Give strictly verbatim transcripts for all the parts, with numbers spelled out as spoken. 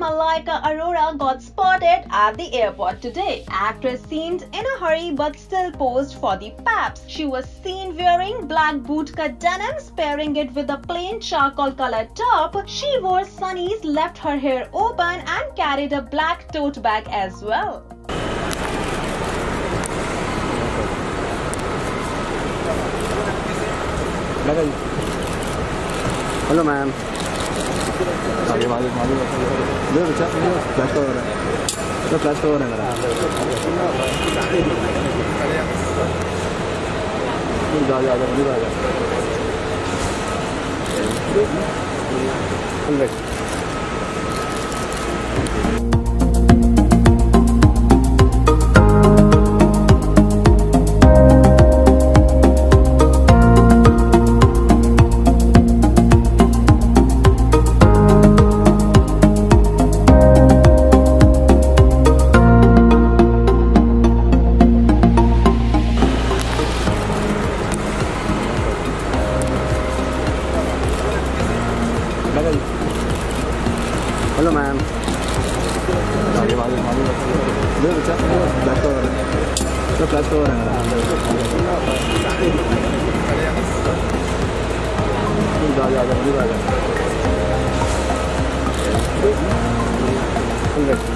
Malaika Arora got spotted at the airport today. Actress seemed in a hurry but still posed for the paps. She was seen wearing black bootcut denims, pairing it with a plain charcoal colored top. She wore sunnies, left her hair open and carried a black tote bag as well. Hello, ma'am. आगे आगे आगे दे बच्चा flash तो हो रहा है तो flash तो हो रहा है जा जा जा जा जा हंड्रेड हेलो मैम आगे आगे आगे दे बच्चा फ्लैश तो हो रहा है तो फ्लैश तो हो रहा है जा जा जा जा जा हंड्रेड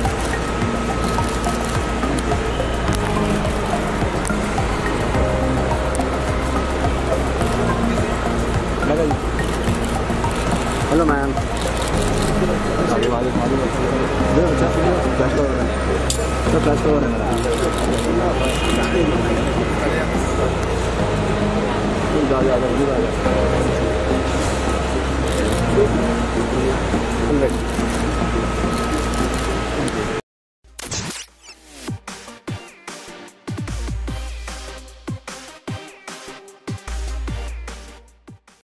हेलो मैम आगे आगे आगे दे बच्चा फ्लैश तो हो रहा है तो फ्लैश तो हो रहा है जा जा जा जा